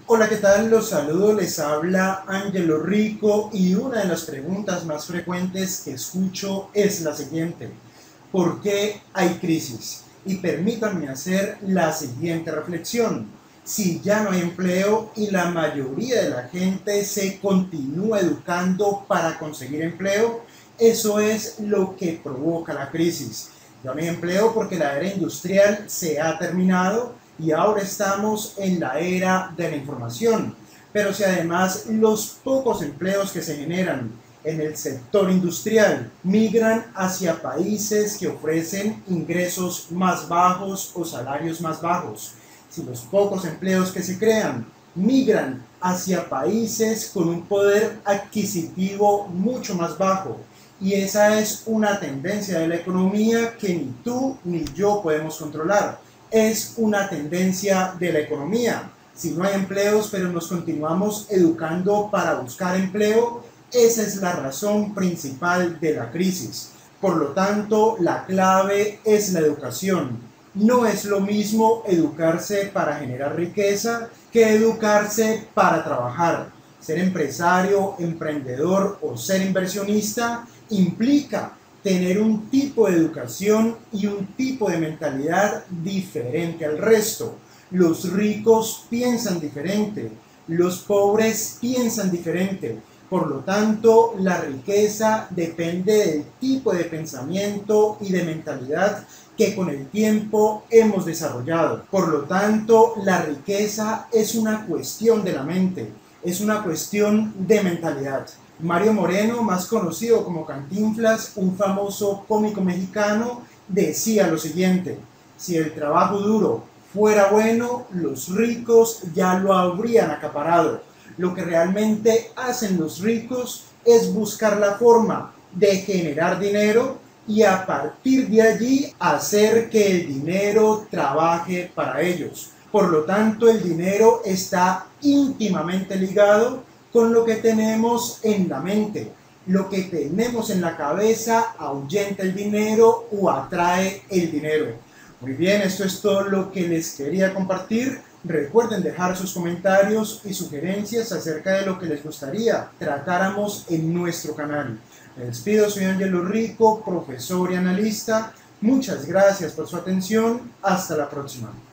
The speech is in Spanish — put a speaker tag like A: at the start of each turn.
A: Hola, ¿qué tal? Los saludo, les habla Ángelo Rico y una de las preguntas más frecuentes que escucho es la siguiente: ¿por qué hay crisis? Y permítanme hacer la siguiente reflexión. Si ya no hay empleo y la mayoría de la gente se continúa educando para conseguir empleo, eso es lo que provoca la crisis. Ya no hay empleo porque la era industrial se ha terminado y ahora estamos en la era de la información. Pero si además los pocos empleos que se generan en el sector industrial migran hacia países que ofrecen ingresos más bajos o salarios más bajos, si los pocos empleos que se crean migran hacia países con un poder adquisitivo mucho más bajo, y esa es una tendencia de la economía que ni tú ni yo podemos controlar. Es una tendencia de la economía. Si no hay empleos, pero nos continuamos educando para buscar empleo, esa es la razón principal de la crisis. Por lo tanto, la clave es la educación. No es lo mismo educarse para generar riqueza que educarse para trabajar. Ser empresario, emprendedor o ser inversionista implica tener un tipo de educación y un tipo de mentalidad diferente al resto. Los ricos piensan diferente, los pobres piensan diferente. Por lo tanto, la riqueza depende del tipo de pensamiento y de mentalidad que con el tiempo hemos desarrollado. Por lo tanto, la riqueza es una cuestión de la mente, es una cuestión de mentalidad. Mario Moreno, más conocido como Cantinflas, un famoso cómico mexicano, decía lo siguiente: si el trabajo duro fuera bueno, los ricos ya lo habrían acaparado. Lo que realmente hacen los ricos es buscar la forma de generar dinero y a partir de allí hacer que el dinero trabaje para ellos. Por lo tanto, el dinero está íntimamente ligado con lo que tenemos en la mente. Lo que tenemos en la cabeza ahuyenta el dinero o atrae el dinero. Muy bien, esto es todo lo que les quería compartir. Recuerden dejar sus comentarios y sugerencias acerca de lo que les gustaría tratáramos en nuestro canal. Me despido, soy Ángelo Rico, profesor y analista. Muchas gracias por su atención. Hasta la próxima.